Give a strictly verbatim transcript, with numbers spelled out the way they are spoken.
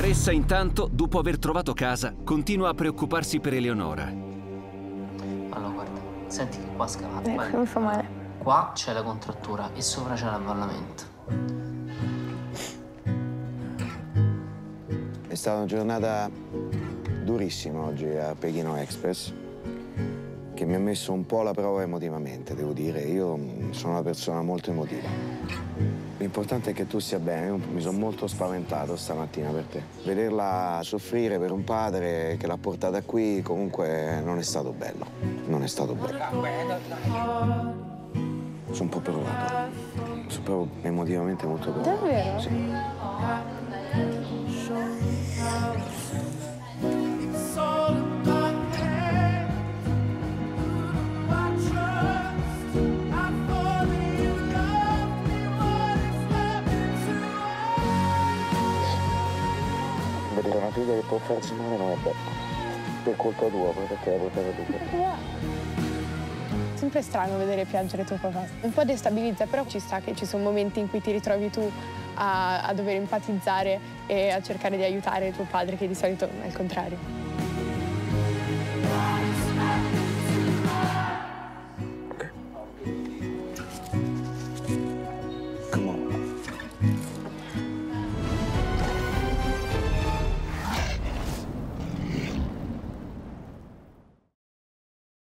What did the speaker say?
Vanessa, intanto, dopo aver trovato casa, continua a preoccuparsi per Eleonora. Allora, guarda, senti che qua ha scavato. Ecco, mi fa male. Qua c'è la contrattura e sopra c'è l'avvallamento. È stata una giornata durissima oggi a Pechino Express, che mi ha messo un po' alla prova emotivamente, devo dire. Io sono una persona molto emotiva. L'importante è che tu stia bene. Io mi sono molto spaventato stamattina per te. Vederla soffrire per un padre che l'ha portata qui, comunque non è stato bello. Non è stato bello. Sono un po' provato. Sono proprio emotivamente molto provato. Davvero? Sì. Vedere una figlia che può farsi male non è bello. Per colpa tua, poi perché l'hai portata tu. Sempre strano vedere piangere tuo papà. Un po' destabilizza, però ci sta che ci sono momenti in cui ti ritrovi tu a, a dover empatizzare e a cercare di aiutare tuo padre, che di solito è il contrario.